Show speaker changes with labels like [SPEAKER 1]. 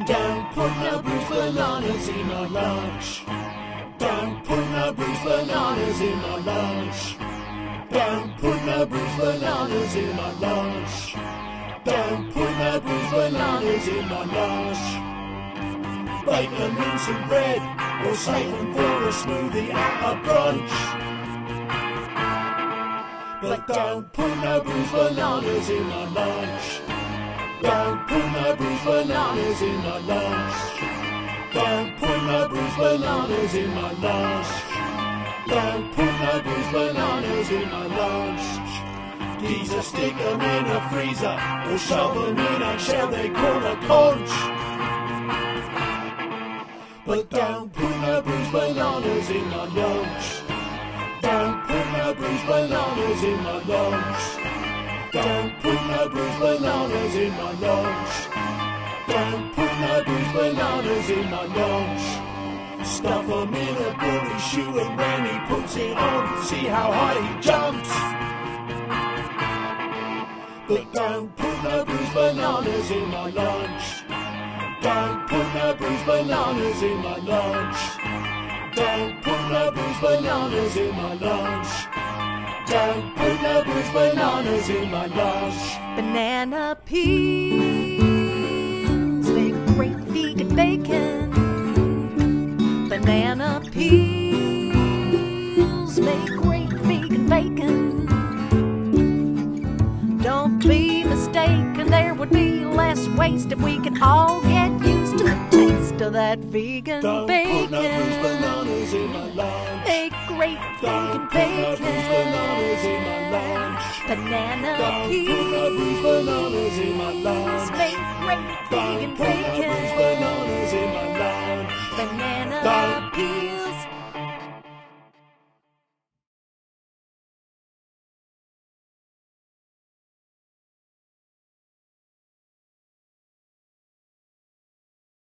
[SPEAKER 1] Don't put no bruised bananas in my lunch. Don't put no bruised bananas in my lunch. Don't put no bruised bananas in my lunch. Don't put no bruised bananas in my lunch. Bacon and some bread, or save them for a smoothie at a brunch. But don't put no bruised bananas in my lunch. Don't put no bruised bananas in my lunch. Don't put no bruised bananas in my lunch. Don't put no bruised bananas in my lunch. Geezer, stick them in a freezer, or shove them in a shell they call a conch. But don't put no bruised bananas in my lunch. Don't put no bruised bananas in my lunch. Don't put no bruised bananas in my lunch. Don't put no bruised bananas in my lunch. Stuff him in a bully shoe, and when he puts it on, see how high he jumps. But don't put no bruised bananas in my lunch. Don't put no bruised bananas in my lunch. Don't put no bruised bananas in my lunch. Don't put no bruised bananas in my lunch.
[SPEAKER 2] Banana peels make great vegan bacon. Banana peels make great vegan bacon. Don't be mistaken, there would be less waste if we could all get used to the taste of that vegan bacon.
[SPEAKER 1] Don't put no bruised bananas in my lunch.
[SPEAKER 2] Make great vegan bacon. Banana peels
[SPEAKER 1] don't put no bruised bananas in my lunch.
[SPEAKER 2] make great vegan
[SPEAKER 1] Don't put no bruised
[SPEAKER 2] bacon.
[SPEAKER 1] bananas in my lunch.
[SPEAKER 2] Banana
[SPEAKER 1] Don't